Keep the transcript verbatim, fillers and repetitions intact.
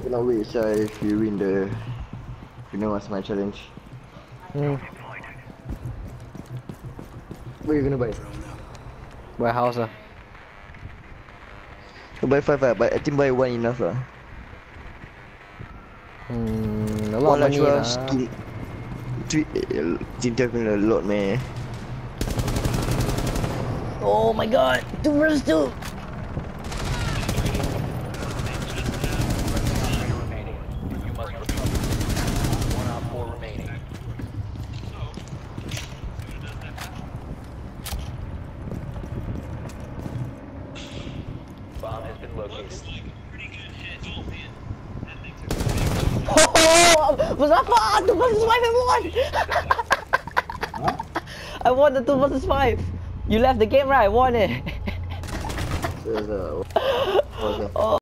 Cannot wait, so if you win the, you know what's my challenge? Hmm. What are you gonna buy? Buy house ah. You buy five, ah, but I think buy one enough lah. Hmm. A lot One of money lah, lah. skin. Three, Jinta punya a lot man. Oh my god, two versus two. Oh, Mustafa, two versus five, I won. Huh? I won the two versus five. You left the game right? I won it. So, so, what was that? Oh.